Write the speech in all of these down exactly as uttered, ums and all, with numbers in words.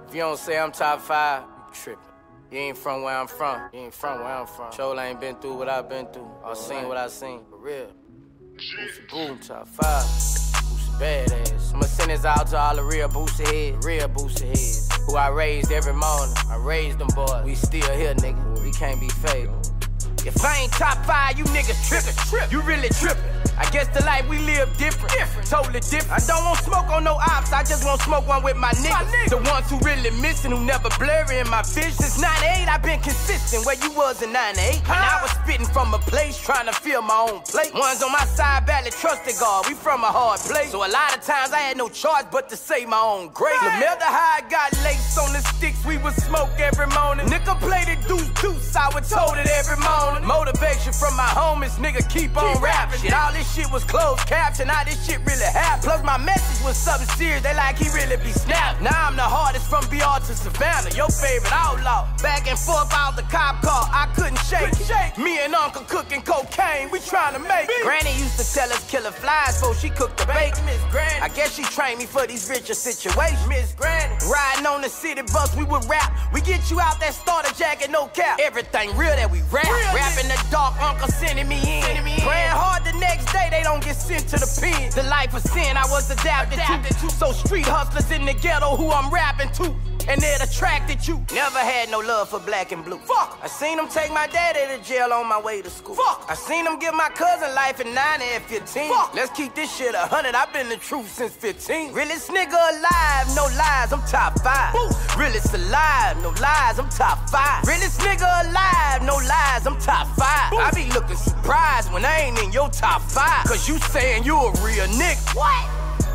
If you don't say I'm top five, you tripping. You ain't from where I'm from. You ain't from where I'm from. Chola ain't been through what I've been through. I seen what I seen. For real. Boosie Boom, top five. Boosie badass. I'ma send this out to all the real Boosie heads. Real Boosie heads. Who I raised every morning. I raised them boys. We still here, nigga. We can't be fake. If I ain't top five, you niggas trippin'. Trip. You really trippin'. I guess the life we live different, different, totally different. I don't want smoke on no ops, I just want smoke one with my niggas. my niggas. The ones who really missing, who never blurry in my vision. Since ninety-eight, I've been consistent, where you was in ninety-eight. Huh? And I was spitting from a place, trying to fill my own plate. Ones on my side, badly trusted God, we from a hard place. So a lot of times I had no choice but to say my own grace. Right. Lamel the high got lace on the sticks, we would smoke every morning. Nigga played it deuce deuce, I would told it every morning. Motivation from my homies, nigga keep on keep rapping. Shit, all this shit was closed caption, now this shit really happened. Plus my message was something serious, they like he really be snapped. Now I'm the hardest from B R to Savannah, your favorite outlaw. Back and forth out the cop car, I couldn't shake it. Shake. Me and Uncle cooking cocaine, we trying to make it. Granny used to tell us killer flies before she cooked the bacon. Miss Granny, I guess she trained me for these richer situations. Miss Granny, riding on the city bus, we would rap. We get you out that starter jacket, no cap. Everything real that we rap. Real rap in the dark, Uncle sending me in. Sending me in. Praying hard the next day, they don't get sent to the pen. The life of sin I was adapted, adapted to. to. So street hustlers in the ghetto who I'm rapping to. And it attracted you. Never had no love for black and blue. Fuck. I seen them take my daddy to jail on my way to school. Fuck. I seen them give my cousin life in ninety and fifteen. Fuck. Let's keep this shit a hundred. I've been the truth since fifteen. Realest nigga alive, no lies, I'm top five. Woo. Realest alive, no lies, I'm top five. Realest nigga alive, no lies, I'm top five. Woo. I be looking surprised when I ain't in your top five. Cause you saying you a real nigga. What?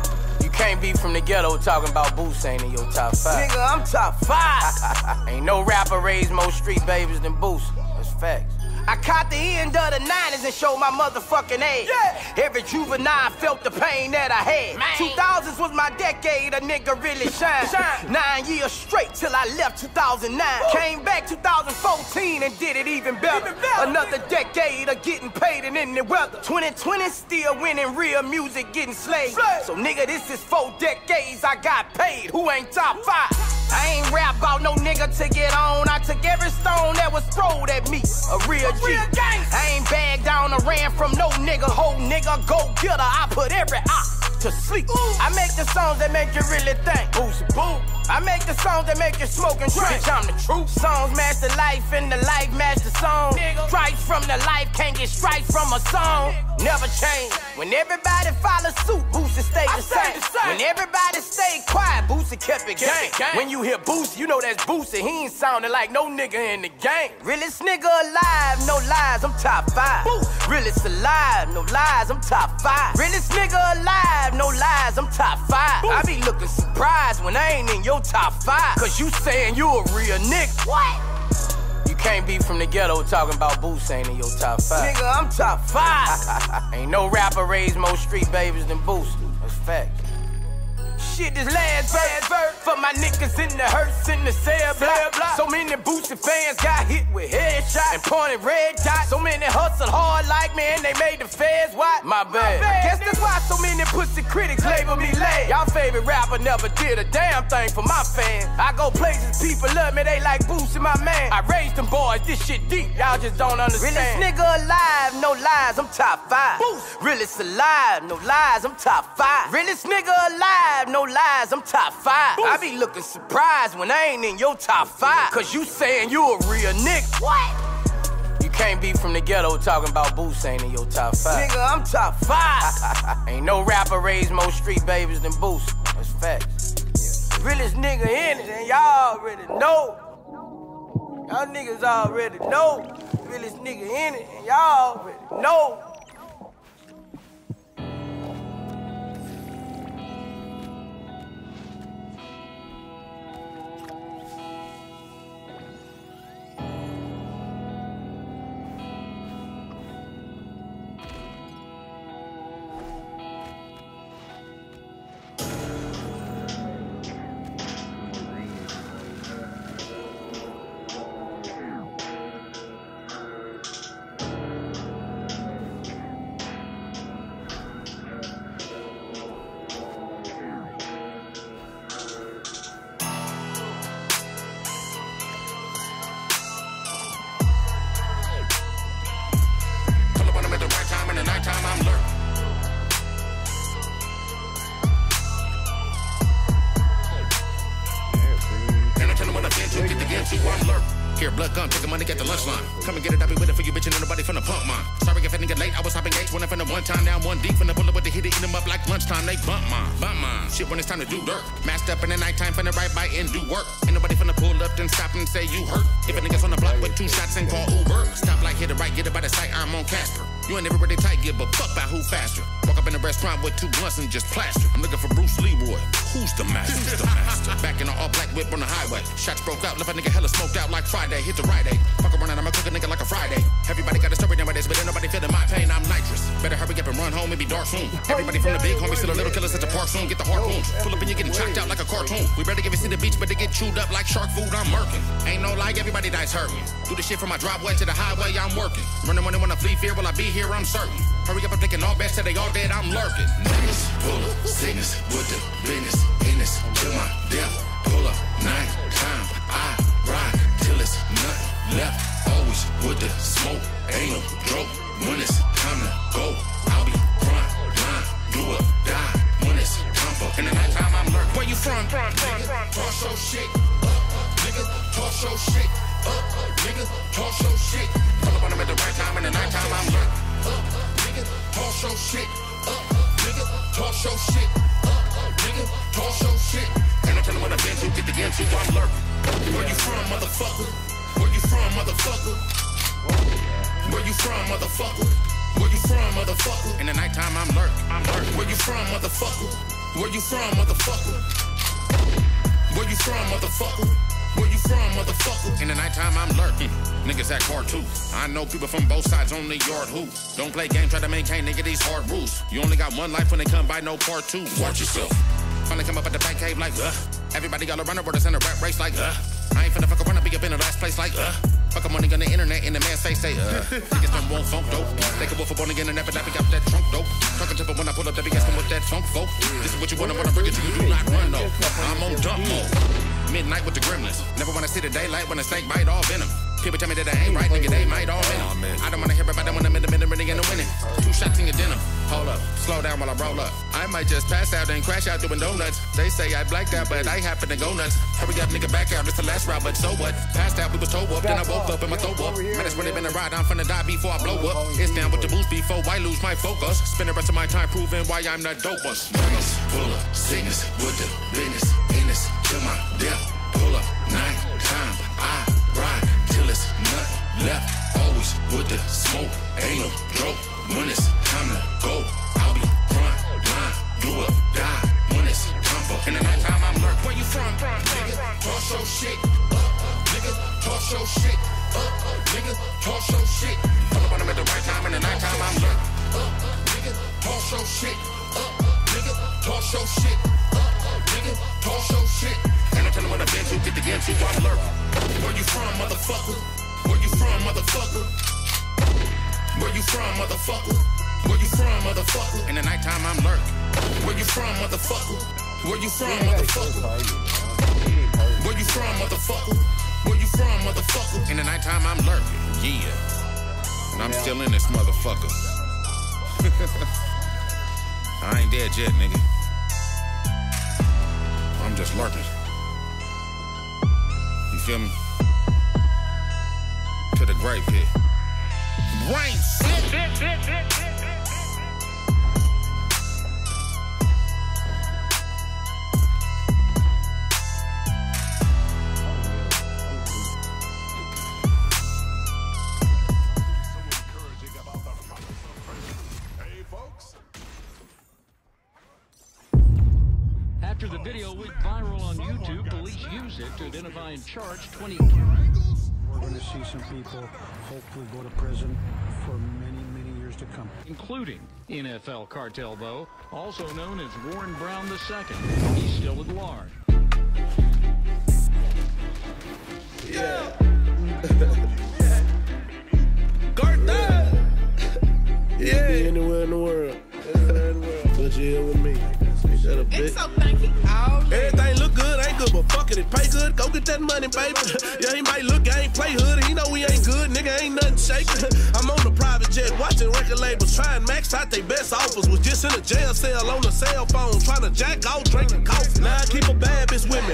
Can't be from the ghetto talking about Boosie ain't in your top five. Nigga, I'm top five. Ain't no rapper raised more street babies than Boosie. That's facts. I caught the end of the nineties and showed my motherfucking age. Yeah. Every juvenile felt the pain that I had. Man. two thousands was my decade, a nigga really shine. shine. Nine years straight till I left two thousand nine. Woo. Came back two thousand fourteen and did it even better. Even better. Another decade of getting paid and in the weather. twenty twenty still winning real music, getting slayed. Slay. So nigga, this is four decades I got paid. Who ain't top five? I ain't rap about no nigga to get on. I took every stone that was thrown at me. A real G. Real I ain't bagged down or ran from no nigga. Whole nigga go getter. I put every op to sleep. Ooh. I make the songs that make you really think. Boosie boom. I make the songs that make you smoke and drink. Bitch, I'm the truth. Songs match the life and the life match the song. Nigga. Stripes from the life can't get stripes from a song. Nigga. Never change. When everybody follow suit, Boosie stay the, same. the same. When everybody stay quiet, Boosie kept it gang. gang. When you hear Boosie, you know that's Boosie. He ain't sounding like no nigga in the game. Realest nigga alive, no lies, I'm top five. Boo. Realest alive, no lies, I'm top five. Realest nigga alive, no lies, I'm top five. Boo. I be looking surprised when I ain't in your top five. Cause you saying you a real nigga. What? You can't be from the ghetto talking about Boosie ain't in your top five. Nigga, I'm top five. Ain't no rapper raised more street babies than Boosie. That's facts. Shit, this last verse for my niggas in the hearse in the cell block. So many Boosie fans got hit with headshots and pointed red dots. So many hustled hard like me and they made the feds watch. My bad. I guess that's why so many pussy critics label me lame. Y'all favorite rapper never did a damn thing for my fans. I go places people love me, they like Boosie, my man. I raised them boys, this shit deep, y'all just don't understand. Realest nigga alive, no lies, I'm top five. Boosie. Realest alive, no lies, I'm top five. Realest nigga alive, no lies, I'm top five. Boosie. I be looking surprised when I ain't in your top five. Cause you saying you a real nigga. What? You can't be from the ghetto talking about Boosie ain't in your top five. Nigga, I'm top five. Ain't no rapper raised more street babies than Boosie. That's facts. Yeah. Realest nigga in it, and y'all already know. Y'all niggas already know. Realest nigga in it, and y'all already know. I'm lurk. Here, blood gun, taking money, get the lunch line. Come and get it, I be with it for you, bitch, and nobody finna punk mine. Sorry if I didn't get late, I was hopping gates, running from the one time, now one deep, finna pull up with the hit, eat them up like lunchtime, they bump mine, bump mine. Shit when it's time to do dirt. Masked up in the nighttime, finna ride by and do work. Ain't nobody finna pull up, then stop and say you hurt. If a nigga's on the block with two shots and call Uber. Stop like hit it right, get it by the sight, I'm on Casper. You ain't never really tight, give a fuck about who faster. Walk up in the restaurant with two blunts and just plaster. I'm looking for Bruce Leroy. Who's the master? Who's the master? Back in an all black whip on the highway. Shots broke out, left a nigga hella smoked out like Friday. Hit the right day. Fuck around and I'ma cook a nigga like a Friday. Everybody got a story nowadays, but ain't nobody feeling my pain. I'm nitrous. Better hurry up and run home, it be dark soon. Everybody from the big homie, still a little killer, such a park soon. Get the harpoons. Pull up and you're getting chopped out like a cartoon. We better give it to the beach, but they get chewed up like shark food. I'm murking. Ain't no lie, everybody dies hurting. Do the shit from my driveway to the highway, I'm working. Running when they wanna flee fear, will I be here? I'm certain. Hurry up and taking all bets till they all dead, I'm lurking. Niggas pull up, sickness with the business, in this till my death. Pull up, night time, I ride till it's nothing left. Always with the smoke, ain't no joke. When it's time to go, I'll be front line, do or die. When it's time for, in the night time I'm lurking. Where you from? From, from, from. Toss your shit, uh, uh, nigga, toss your shit, uh, uh, nigga, toss your shit. Pull up on them at the right time, in the night time I'm lurking. Uh, uh, nigga, toss your shit, uh, uh, nigga, toss your shit, uh, uh, nigga, toss your shit. And I tell them what I've been to, get the game to, I'm lurking. Where you from, motherfucker? Where you from, motherfucker? Where you from, motherfucker? Where you from, motherfucker? In the nighttime, I'm lurking. I'm lurking. Where you from, motherfucker? Where you from, motherfucker? Where you from, motherfucker? Where you from, motherfucker? In the nighttime, I'm lurking. Niggas act hard too. I know people from both sides on the yard who don't play games, try to maintain, nigga, these hard rules. You only got one life when they come by, no part two. Watch yourself. Finally come up at the back cave like, uh. Everybody got a runner, but it's in a rap race like, uh. I ain't finna fuck around and be up in the last place like, uh. Fuck a money on the internet in the man's face say, uh. Niggas don't want funk dope. They can wolf up on the internet, but I pick up that trunk dope. Talking to but when I pull up, they be asking what that funk folk. This is what you want, I'm gonna bring it to you, do not run though. I'm on dump mode. Midnight with the gremlins. Never wanna see the daylight when a snake bite all venom. People tell me that I ain't right, nigga, they might all venom. I don't wanna hear about them when I'm in the middle, really in the winning. Two shots in your denim. Hold up, slow down while I roll up. I might just pass out and crash out doing donuts. They say I blacked out, but I happen to go nuts. Hurry up, nigga, back out, it's the last route, but so what? Passed out, we was toe up, then I woke up and my throat up. Man, it's really been a ride, I'm finna die before I blow up. It's down with the boost before I lose my focus. Spend the rest of my time proving why I'm not dopest. Niggas full of sickness with the business, in this till my death. Pull up, night time, I ride till it's nothing left. Always with the smoke, ain't no joke. When it's time to go, I'll be front line, do or die. When it's time for, in the night time I'm lurking. Where you from? Nigga, toss your shit, uh, uh, nigga, toss your shit, uh, uh, nigga, toss your shit. Pull up on them at the right time, in the night time I'm lurking. Uh, uh, nigga, toss your shit, uh, uh, nigga, toss your shit, uh, uh, nigga, toss your shit. And I tell them what I've been to, get the game to, I'm lurking. Where you from, motherfucker? Where you from, motherfucker? Where you from, motherfucker? Where you from, motherfucker? In the nighttime, I'm lurking. Where you from, motherfucker? Where you from, motherfucker? Where you from, motherfucker? Where you from, motherfucker? In the nighttime, I'm lurking. Yeah. And I'm still in this motherfucker. I ain't dead yet, nigga. I'm just lurking. You feel me? To the grave pit. Rain, sit, sit, sit, sit, sit. After the video went viral on YouTube, police use it to identify and charge twenty. We're going to see some people hopefully go to prison for many, many years to come. Including N F L Cartel Bo, also known as Warren Brown the Second. He's still at large. Yeah. Cartel! Yeah. Be anywhere in the world. Anywhere in the world. But you here with me. Shut up, bitch. So thank you. Everything look good, ain't good, but fuck it, it pay good. Go get that money, baby. Yeah, he might look, I ain't play hood. He know we ain't good, nigga, ain't nothing shaking. I'm on the private jet, watching record labels, trying max out their best offers. Was just in a jail cell on a cell phone, trying to jack off, drinking coffee. Now I keep a bad bitch with me, bossing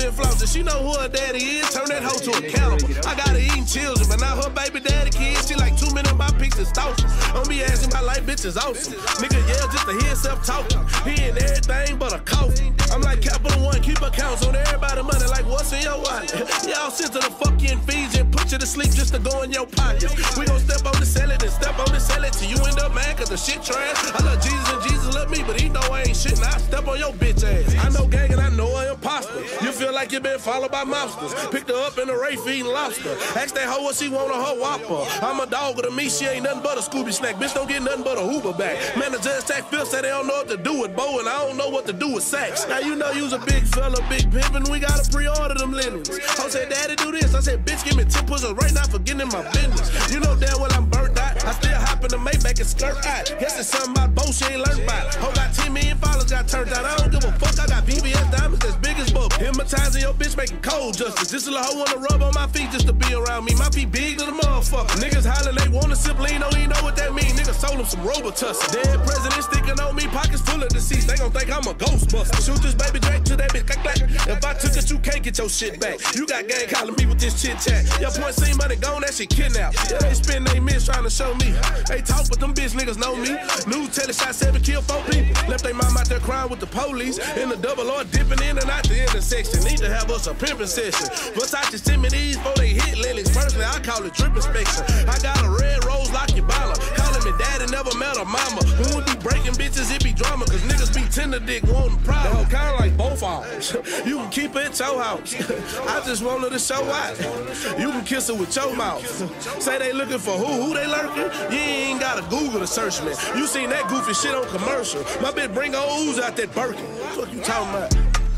and flossing. She know who her daddy is. Turn that hoe to a cannibal. I got her eating children, but not her baby daddy kids. She like two minutes of my pics and stalking. Don't be asking my life, bitch is awesome. Nigga yell just to hear himself talking. He ain't everything but a cough. I'm like Capital One, keep accounts on everybody money like what's in your wallet. Y'all sent to the fucking fees and put you to sleep just to go in your pockets. We gon' step on the salad and step on the salad till you end up mad cause the shit trash. I love Jesus and Jesus love me, but he know I ain't shit and I step on your bitch ass. I know gang and I know I imposter. You feel like you been followed by monsters. Picked her up in the Ray feeding lobster. Ask that hoe what she want on her Whopper. I'm a dog with a me, she ain't nothing but a Scooby snack. Bitch don't get nothing but a Hoover back. Man, the judge tax Phil say they don't know what to do with Bo and I don't know what to do with Sacks. Now you know you's a big fella, big pimpin', we gotta pre-order them linens. I said, daddy do this. I said, bitch give me ten push-ups right now for getting in my business. You know damn well I'm burnt out. I still hop in the Maybach and skirt out. Guess it's something about Bo she ain't learned about. Ho got ten million followers, got turned out. I don't give a fuck, I got V V S diamonds as big as Bo. Hypnotizing your bitch, making cold justice. This little hoe wanna rub on my feet just to be around me. My feet big to the motherfucker. Niggas hollering, they wanna sip lean, don't even know what that mean. Niggas sold them some Robitussin. Dead president sticking on me, pockets full of deceased. They gon' think I'm a Ghostbuster. Shoot this baby Drake to that bitch, clack, clack. If I took it, you can't get your shit back. You got gang calling me with this chit chat. Your point seem money gone, that shit kidnapped. Yeah, they spend they miss trying to show me. They talk, but them bitch niggas know me. News tell it shot seven, kill four people. Left they mom out there crying with the police. In the double R dipping in and out the intersection. Need to have us a pimping session. Versace send me these before they hit Lilies. Personally, I call it drip inspection. I got a red rose like your baller. Calling me daddy, never met a mama. When we be breaking bitches, it be drama. Cause niggas be tender dick, wanting problem. Kinda like both arms. You can keep it at your house. I just want her to show out. You can kiss her with your mouth. Say they looking for who? Who they lurking? You ain't gotta Google to search me. You seen that goofy shit on commercial. My bitch bring her ooze out that Birkin. What you talking about?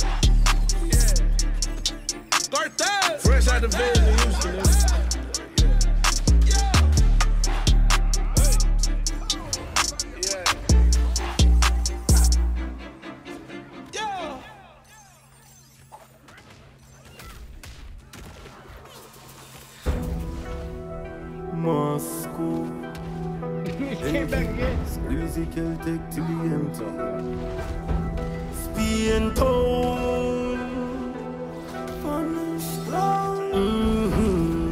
Start that. Fresh out the village in Houston. Moscow. Came back again. Squeezy Celtic to the empty. Spain town. Punish down. Mm-hmm.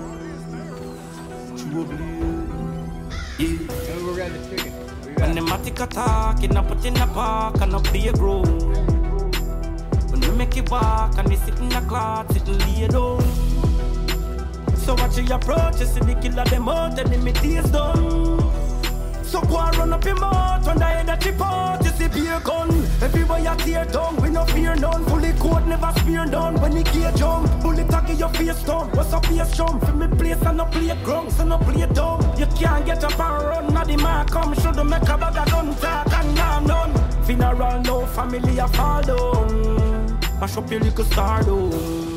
Yeah. Oh, we're at the chicken. When the matic attack, and I put in a park and I play a grow. When we make it walk and they sit in the clock, sit and lay down. So watch your approach, you see the killer them out and them tears done. So go and run up your mouth when the energy pot, you see beer gun. Everywhere you tear down, we no fear none. Fully coat, never spear done. When he gear jump, bullet tag in your face down. What's up face jump? For me place and no play ground, so no play down. You can't get up and run, now the man come. Should the make a bag of gun talk and now none. Funeral no family a fall down. Mash up your little star down.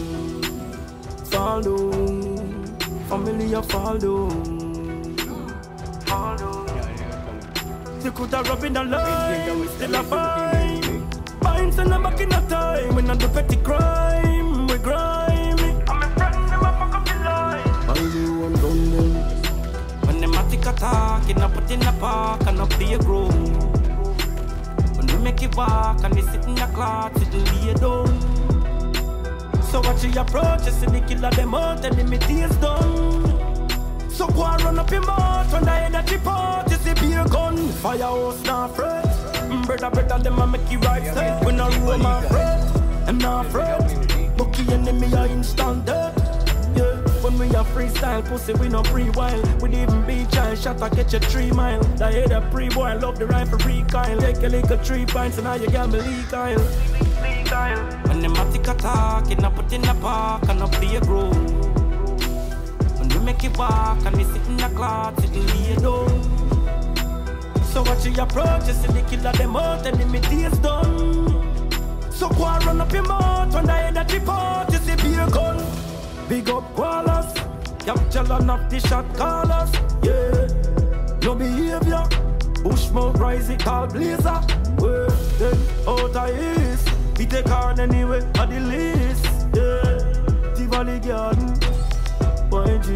Fall down. Family a fall down. Fall down. You could have rubbed in the line, still a fine. Binds and I'm back in a time. We not do petty crime, we grimy. I'm a friend, them a fuck up the line. I do one gun them. When them a tick attack, you not put in the park and not be a grow. When we make it walk and they sit in the clock, sit and lay down. So watch your approach, you see the killer them out and them tears done. So go and run up your mouth when the energy pot, you see beer gun. Firehouse not fret. Brother, brother, them a make you right step. When I roll my fret, I'm not fret. Bucky enemy a instant death. Yeah, when we a freestyle pussy, we no pre-wild. We even be child shot, I get you three mile. The head a pre-boy, love the rifle recoil. Take a little three pints and now you got me leak aisle. When them a tick attack, you not put in the park and not play a grow. When we make it walk and we sit in the clock, sit and lay down. So watch your approach, you see the killer them out and them tears done. So go and run up your mouth when the energy pot, you see beer gun. Big up Wallace, capture and off the shot callers. Yeah, no behavior, Bushmouth rise it call blazer. Well, then out of east. We take on anyway, at the list, yeah. Tivoli Garden, Y G.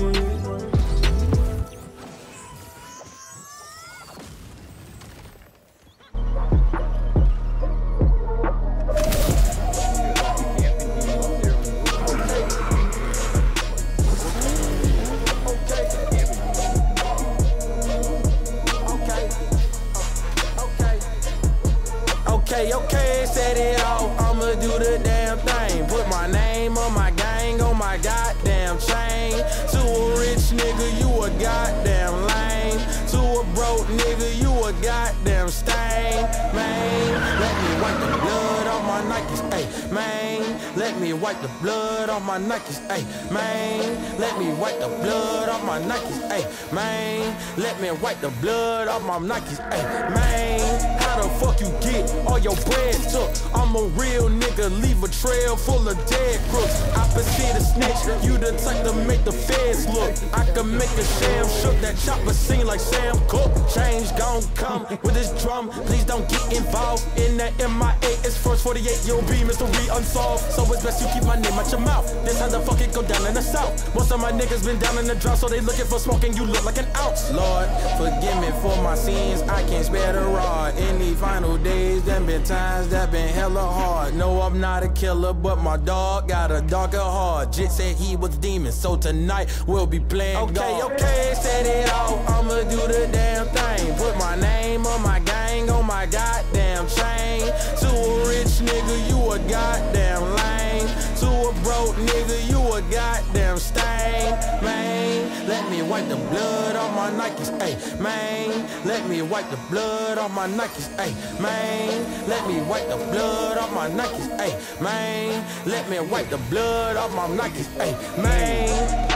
set it off, I'ma do the damn thing. Put my name on my gang, on my goddamn chain. To a rich nigga, you a goddamn lame. To a broke nigga, you a goddamn stain. Man, let me wipe the blood off my Nikes, ayy. Man, let me wipe the blood off my Nikes, ayy. Man, let me wipe the blood off my Nikes, ayy. Man, let me wipe the blood off my Nikes, ayy. Man, how the fuck you get all your bread took? I'm a real nigga, leave a trail full of dead crooks. Opposite a snitch, you the type to make the feds look. I can make a sham shook, that chopper sing like Sam Cooke. Change gon' come with this drum, please don't get involved in that M I A. It's first forty-eight, you'll be mystery unsolved. So it's best you keep my name out your mouth. This how the fuck it go down in the south. Most of my niggas been down in the drought, so they looking for smoke and you look like an ounce. Lord, forgive me for my sins, I can't spare the rod. In these final days, them been times that been hella hard. No, I'm not a killer, but my dog got a darker heart. Jit said he was demon, so tonight we'll be playing Okay, God. okay, set it off, I'ma do the damn thing. Put my name on my gang, on my goddamn chain. To a rich nigga, you a goddamn lame. To a broke nigga, you a goddamn stain. Man, let me wipe the blood off my Nikes, ayy. Man, let me wipe the blood off my Nikes, ayy. Man, let me wipe the blood off my Nikes, ayy. Man, let me wipe the blood off my Nikes, ayy. Man.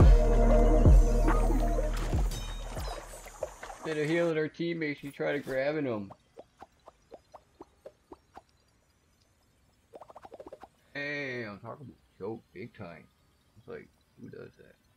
Instead of healing our teammates, she tried grabbing them. Hey, I'm talking about choke big time. It's like, who does that?